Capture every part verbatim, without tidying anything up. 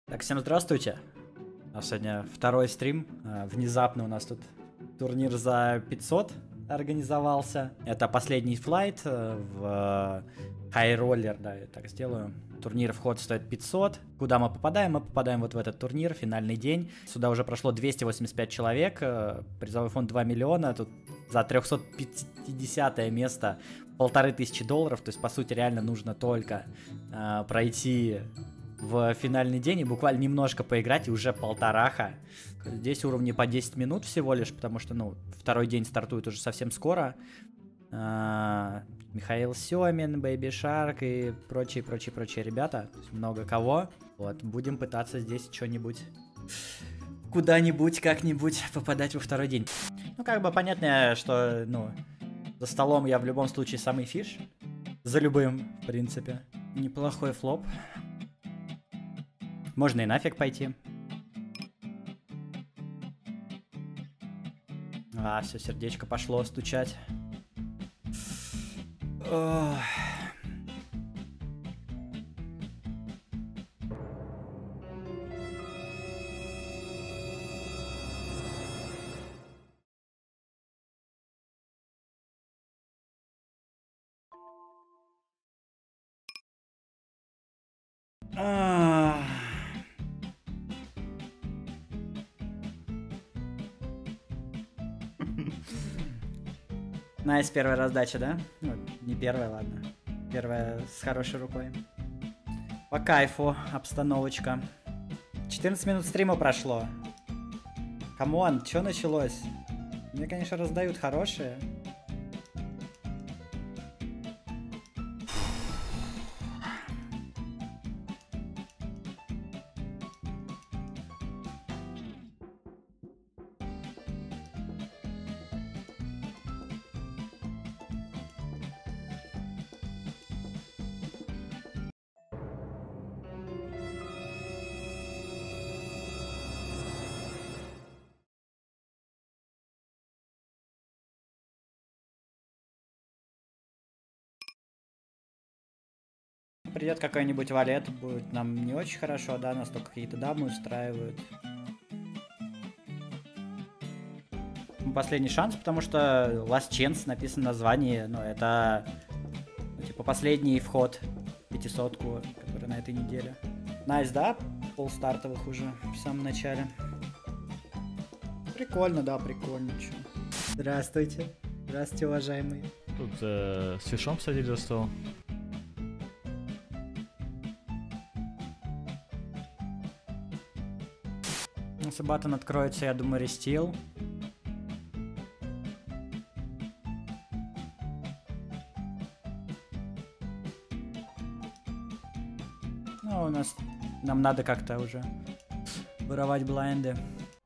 Так, всем здравствуйте. У нас сегодня второй стрим. Внезапно у нас тут турнир за пятьсот организовался. Это последний флайт в High Roller, да, я так сделаю. Турнир вход стоит пятьсот. Куда мы попадаем? Мы попадаем вот в этот турнир, финальный день. Сюда уже прошло двести восемьдесят пять человек. Призовой фонд два миллиона. Тут за трёхсот пятидесятое место полторы тысячи долларов. То есть, по сути, реально нужно только э, пройти в финальный день и буквально немножко поиграть, и уже полтораха. Здесь уровни по десять минут всего лишь, потому что, ну, второй день стартует уже совсем скоро. А, Михаил Семин, Baby Shark и прочие-прочие-прочие ребята. То есть много кого. Вот, будем пытаться здесь что-нибудь, куда-нибудь, как-нибудь попадать во второй день. Ну, как бы понятно, что, ну, за столом я в любом случае самый фиш. За любым, в принципе. Неплохой флоп. Можно и нафиг пойти. А, все, сердечко пошло стучать. Ох. А. Найс, первая раздача, да? Ну, не первая, ладно. Первая с хорошей рукой. По кайфу обстановочка. четырнадцать минут стрима прошло. Камон, что началось? Мне, конечно, раздают хорошие. Придет какой-нибудь валет, будет нам не очень хорошо, да, нас только какие-то дамы устраивают. Последний шанс, потому что Last Chance написано в названии, но это, ну, типа, последний вход в пятисотку, который на этой неделе. Найс, да? Пол стартовых уже в самом начале. Прикольно, да, прикольно. Чё. Здравствуйте. Здравствуйте, уважаемые. Тут э, с фишом садили за стол. Если баттон откроется, я думаю, рестил. Ну, у нас... Нам надо как-то уже воровать блайнды.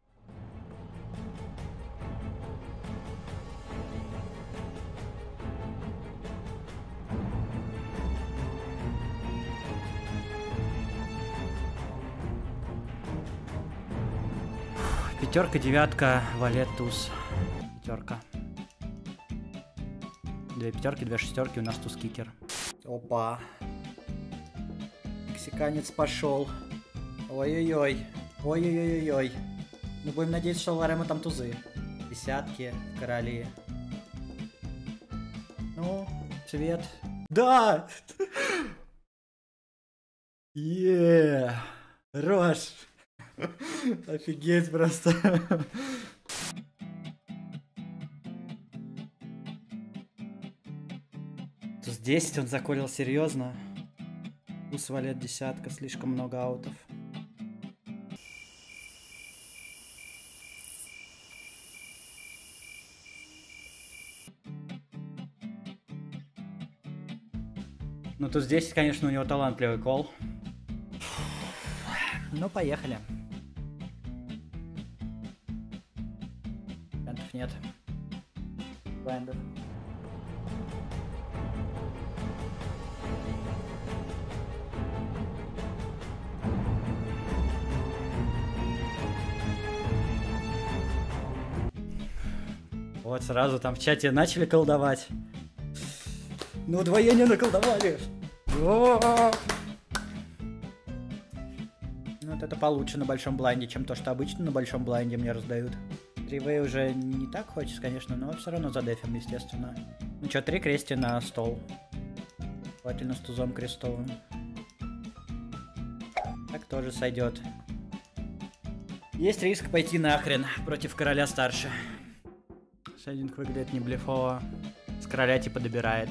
Пятерка, девятка, валет, туз. Пятерка. Две пятерки, две шестерки, у нас туз кикер. Опа. Мексиканец пошел. Ой-ой-ой. Ой-ой-ой-ой. Ну, будем надеяться, что Ларема там тузы. Десятки, короли. Ну, цвет. Да! Еее! Рожь! Офигеть просто. Туз десять он заколил серьезно. Туз валет десятка, слишком много аутов. Ну туз десять, конечно, у него талантливый кол. Ну поехали. Нет. Блайндер. Вот сразу там в чате начали колдовать. Ну удвоение наколдовали. О-о-о! Ну это это получше на большом блайнде, чем то, что обычно на большом блайнде мне раздают. Тривей уже не так хочется, конечно, но все равно задефим, естественно. Ну что, три крести на стол. Желательно с тузом крестовым. Так тоже сойдет. Есть риск пойти нахрен против короля старше. Шейдинг выглядит не блефово. С короля типа добирает.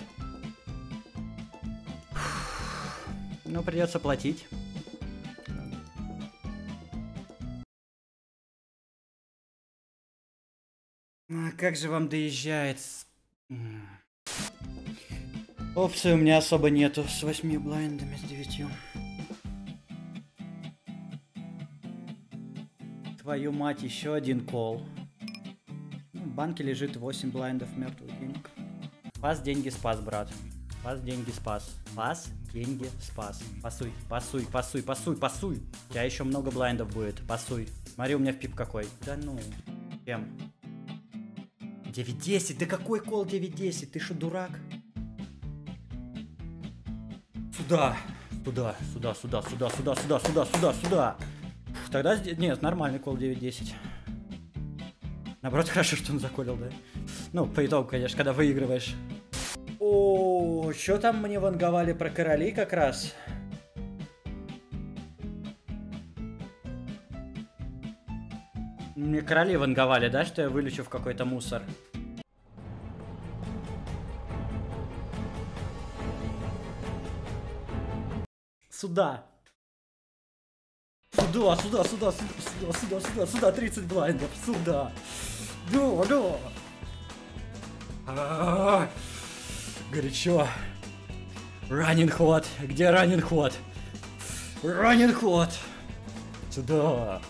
Ну, придется платить. А как же вам доезжает? Опций у меня особо нету с восьми блайндами, с девятью. Твою мать, еще один кол. Ну, в банке лежит восемь блайндов мертвых денег. Спас, деньги, спас, брат. Спас, деньги, спас. Спас, деньги, спас. Пасуй, пасуй, пасуй, пасуй, пасуй. У тебя еще много блайндов будет. Пасуй. Смотри, у меня в пип какой. Да ну. Кем? девять десять. Да какой кол девять десять? Ты что, дурак? Сюда. Сюда, сюда, сюда, сюда, сюда, сюда, сюда, сюда, сюда. Фух, тогда... Нет, нормальный кол девять десять. Наоборот, хорошо, что он заколил, да? Ну, по итогу, конечно, когда выигрываешь. О, что там мне ванговали про короли как раз? Мне короли ванговали, да, что я вылечу в какой-то мусор? Сюда. Сюда, сюда, сюда, сюда, сюда, сюда, сюда, тридцать блайндов, сюда. Да, да. А-а-а. Горячо. Ранен ход. Где ранен ход? Ранен ход. Сюда.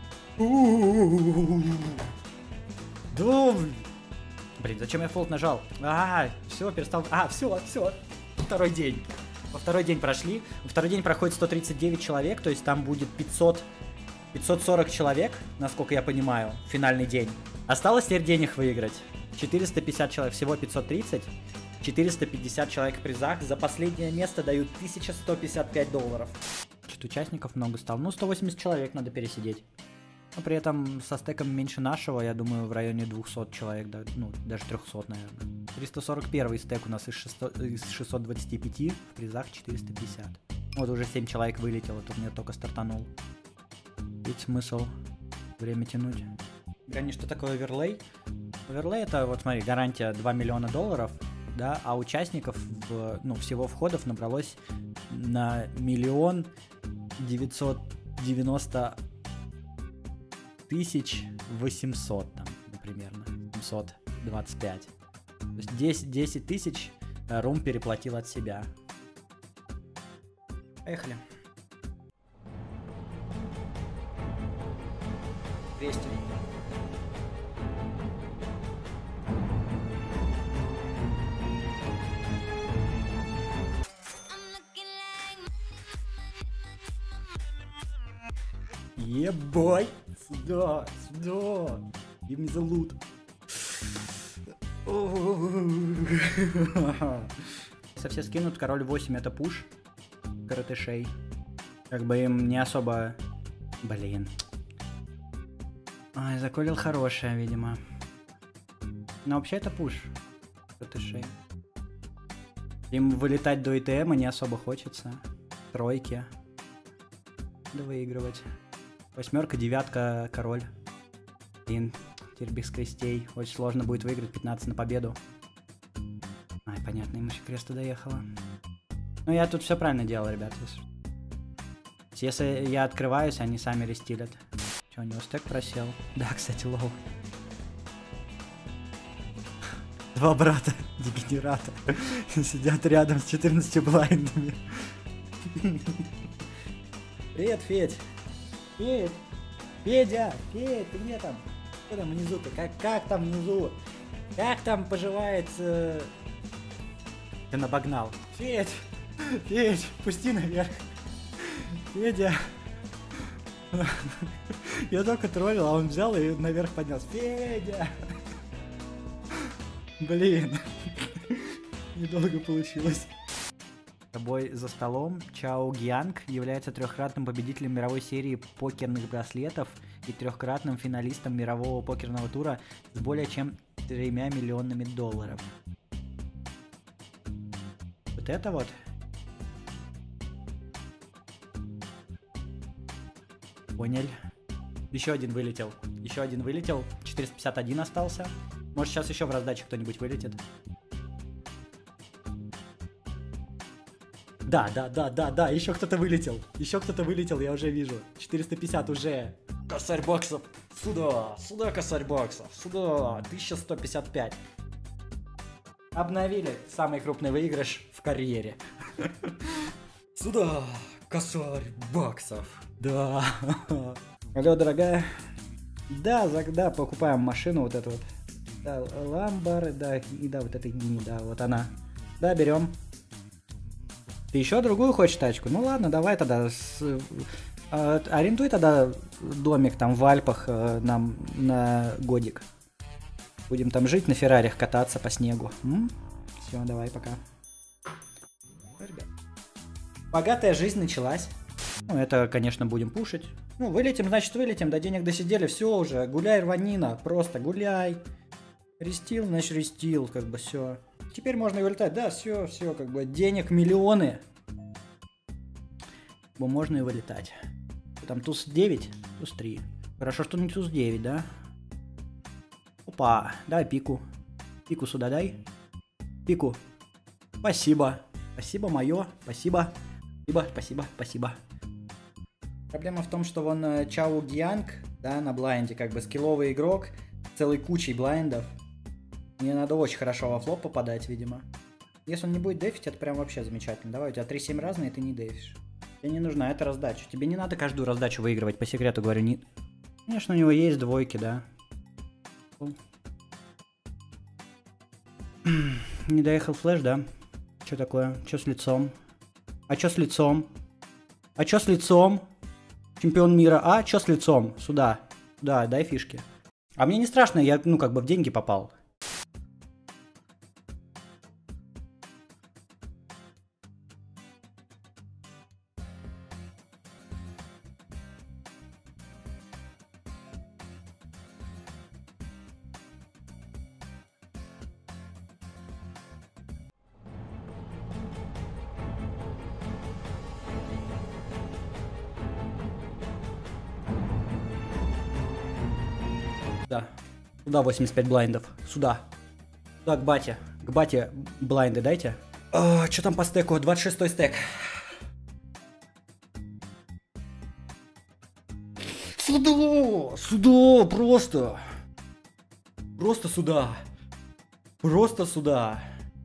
Да. Блин, зачем я фолд нажал? А, все, перестал. А, все, все. Второй день. Во второй день прошли. Во второй день проходит сто тридцать девять человек, то есть там будет пятьсот, пятьсот сорок человек, насколько я понимаю, в финальный день. Осталось теперь денег выиграть. четыреста пятьдесят человек, всего пятьсот тридцать. четыреста пятьдесят человек в призах. За последнее место дают тысяча сто пятьдесят пять долларов. Что-то участников много стало. Ну, сто восемьдесят человек надо пересидеть. Но при этом со стеком меньше нашего, я думаю, в районе двухсот человек, да, ну, даже трехсот, наверное. триста сорок первый стек у нас из, из шестисот двадцати пяти, в призах четыреста пятьдесят. Вот уже семь человек вылетело, турнир только стартанул. Ведь смысл время тянуть. Грани, что такое оверлей? Оверлей это, вот смотри, гарантия два миллиона долларов, да, а участников, в, ну, всего входов набралось на миллион девятьсот девяносто тысяч восемьсот, там, примерно, семьсот двадцать пять. То есть десять, десять тысяч Рум переплатил от себя. Поехали. двести. Ебой! Сюда! Сюда! Give me the loot. Если все скинут, король восемь это пуш. Каратышей. Как бы им не особо... Блин. Ай, заколил хорошее, видимо. Но вообще это пуш. Каратышей. Им вылетать до ИТМа не особо хочется. Тройки. Да выигрывать. Восьмерка, девятка, король. Блин, теперь без крестей. Очень сложно будет выиграть пятнадцать на победу. Ай, понятно, ему еще креста доехало. Ну, я тут все правильно делал, ребят. Если я открываюсь, они сами рестилят. Че, у него стек просел? Да, кстати, лоу. Два брата, дегенерата. Сидят рядом с четырнадцатью блайндами. Привет, Федь. Федь! Федя! Федь, ты где там? Что там внизу-то? Как, как там внизу? Как там поживает... Э... Ты набогнал. Федь! Федь! Пусти наверх! Федя! Я только троллил, а он взял и наверх поднялся. Федя! Блин! Недолго получилось. тобой за столом. Чао Гианг является трехкратным победителем мировой серии покерных браслетов и трехкратным финалистом мирового покерного тура с более чем тремя миллионами долларов. Вот это вот. Понял. Еще один вылетел. Еще один вылетел. четыреста пятьдесят один остался. Может, сейчас еще в раздаче кто-нибудь вылетит. Да, да, да, да, да, еще кто-то вылетел. Еще кто-то вылетел, я уже вижу. четыреста пятьдесят уже. Косарь баксов. Сюда, сюда косарь баксов. Сюда, тысяча сто пятьдесят пять. Обновили самый крупный выигрыш в карьере. Сюда, косарь баксов. Да. Алло, дорогая. Да, за, да, покупаем машину вот эту вот. Да, ламбар, да, и да, вот эта гини, да, вот она. Да, берем. Ты еще другую хочешь тачку? Ну ладно, давай тогда. С, э, арендуй тогда домик там в Альпах э, нам на годик. Будем там жить, на Феррарях кататься по снегу. Все, давай, пока. Богатая жизнь началась. Ну, это, конечно, будем пушить. Ну, вылетим, значит, вылетим. До денег досидели, все уже. Гуляй, рванина, просто гуляй. Рестил, значит, рестил, как бы все. Теперь можно и вылетать, да, все, все, как бы денег миллионы. Бо можно и вылетать. Там туз девять, туз три. Хорошо, что не туз девять, да? Опа, давай пику. Пику сюда дай. Пику. Спасибо. Спасибо, мое. Спасибо. Спасибо, спасибо, спасибо. Проблема в том, что вон Чао Гианг, да, на блайнде, как бы скилловый игрок, целой кучей блайндов. Мне надо очень хорошо во флоп попадать, видимо. Если он не будет дефить, это прям вообще замечательно. Давай, у тебя три семь разные, ты не дефишь. Тебе не нужна эта раздача. Тебе не надо каждую раздачу выигрывать, по секрету говорю. Не... Конечно, у него есть двойки, да. Не доехал флеш, да? Что такое? Что с лицом? А что с лицом? А что с лицом? Чемпион мира. А что с лицом? Сюда. Да, дай фишки. А мне не страшно, я, ну, как бы в деньги попал. Да. Сюда восемьдесят пять блайндов. Сюда. Сюда к бате. К бате блайнды дайте. А, что там по стеку? двадцать шестой стек. Сюда! Сюда! Просто! Просто сюда! Просто сюда!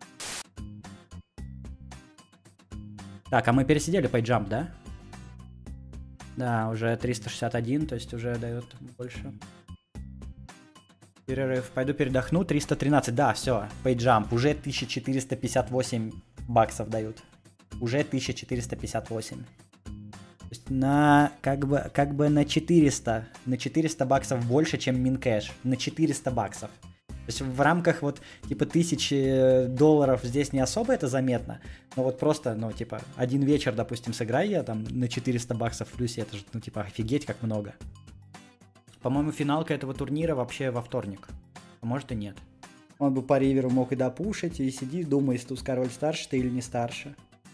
Так, а мы пересидели пайджамп, да? Да, уже триста шестьдесят один, то есть уже дает больше. Перерыв. Пойду передохну. триста тринадцать. Да, все. Пейджамп. Уже тысяча четыреста пятьдесят восемь баксов дают. Уже тысяча четыреста пятьдесят восемь. То есть на как бы как бы на четыреста. На четыреста баксов больше, чем минкэш. На четыреста баксов. То есть в рамках вот типа тысячи долларов здесь не особо это заметно. Но вот просто, ну типа, один вечер, допустим, сыграй я там на четыреста баксов в плюсе. Это же, ну типа, офигеть как много. По-моему, финалка этого турнира вообще во вторник. А может и нет. Он бы по риверу мог и допушить, и сиди, думай, туз король старше ты или не старше.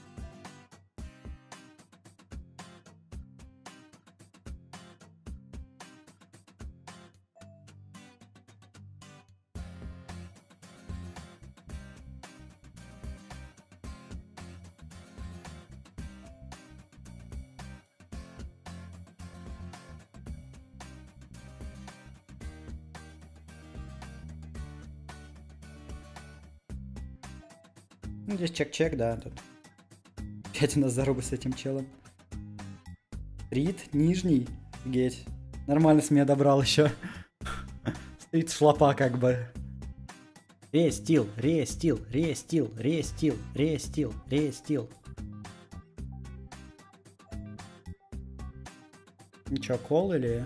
Ну, здесь чек-чек, да, тут. Опять у нас заруба с этим челом. Стрит, нижний. Офигеть. Нормально с меня добрал еще. Стрит шлапа как бы. Рестил, рестил, рестил, рестил, рестил, рестил. Ничего, кол или...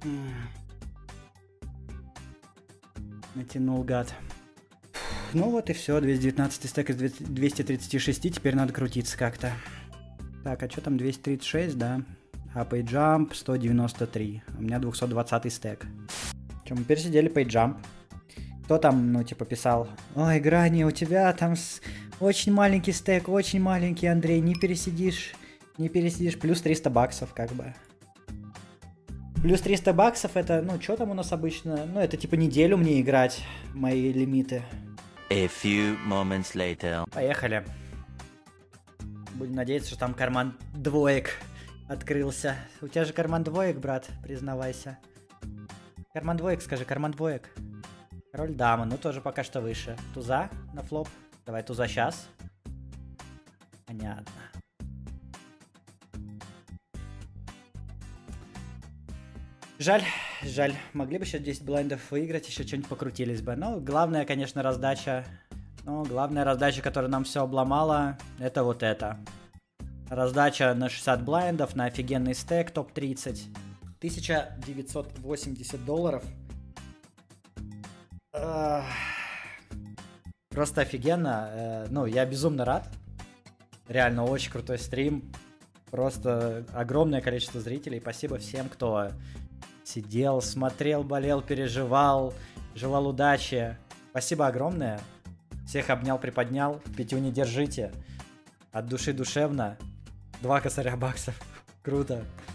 Натянул гад. Ну вот и все, двести девятнадцать стек из двухсот тридцати шести, теперь надо крутиться как-то. Так, а что там, двести тридцать шесть, да? А пейджамп сто девяносто три, у меня двухсот двадцатый стек. Че, мы пересидели пейджамп. Кто там, ну, типа, писал: ой, Грани, у тебя там с... очень маленький стек, очень маленький, Андрей, не пересидишь, не пересидишь, плюс триста баксов, как бы. Плюс триста баксов, это, ну, что там у нас обычно? Ну, это, типа, неделю мне играть, мои лимиты. A few moments later. Поехали. Будем надеяться, что там карман двоек открылся. У тебя же карман двоек, брат, признавайся. Карман двоек, скажи, карман двоек. Король дама, ну тоже пока что выше. Туза на флоп. Давай туза сейчас. Понятно. Жаль, жаль. Могли бы еще десять блайндов выиграть, еще что-нибудь покрутились бы. Но главная, конечно, раздача. Ну, главная раздача, которая нам все обломала, это вот это. Раздача на шестьдесят блайндов, на офигенный стек, топ тридцать. тысяча девятьсот восемьдесят долларов. Просто офигенно. Ну, я безумно рад. Реально очень крутой стрим. Просто огромное количество зрителей. Спасибо всем, кто сидел, смотрел, болел, переживал, желал удачи. Спасибо огромное. Всех обнял, приподнял. Пятюни держите. От души душевно. Два косаря баксов. Круто.